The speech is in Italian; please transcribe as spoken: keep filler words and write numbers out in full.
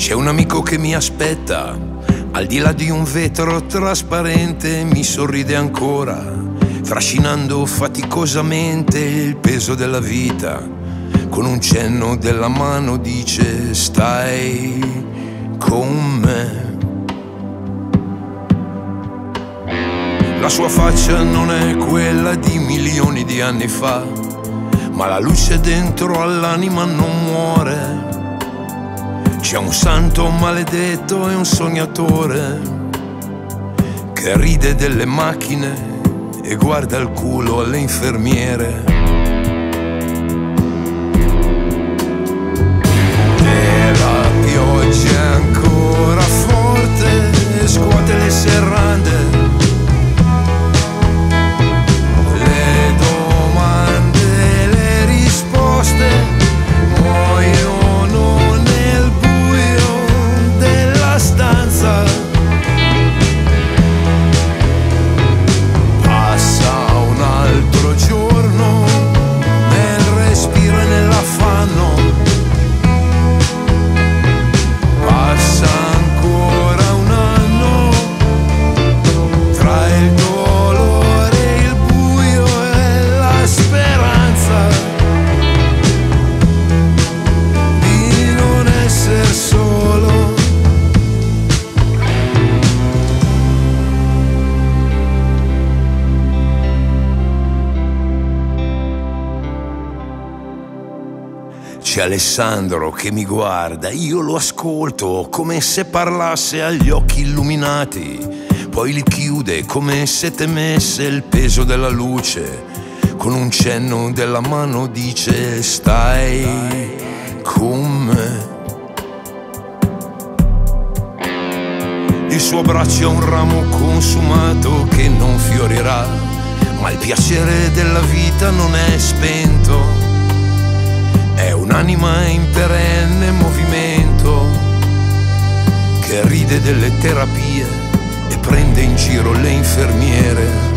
C'è un amico che mi aspetta, al di là di un vetro trasparente, mi sorride ancora, trascinando faticosamente il peso della vita. Con un cenno della mano dice: stai con me. La sua faccia non è quella di milioni di anni fa, ma la luce dentro all'anima non muore. C'è un santo maledetto e un sognatore che ride delle macchine e guarda il culo alle infermiere. E la pioggia è ancora forte e scuote le serrande. Le domande e le risposte muoiono nel buio della stanza. Passa un altro giorno nel respiro e nell'affanno. Passa ancora un anno tra il dolore, il buio e la speranza di non essere solo. C'è Alessandro che mi guarda, io lo ascolto come se parlasse agli occhi illuminati, poi li chiude come se temesse il peso della luce. Con un cenno della mano dice: stai con me. Il suo braccio è un ramo consumato che non fiorirà, ma il piacere della vita non è spento. È un'anima in perenne movimento che ride delle terapie e prende in giro le infermiere.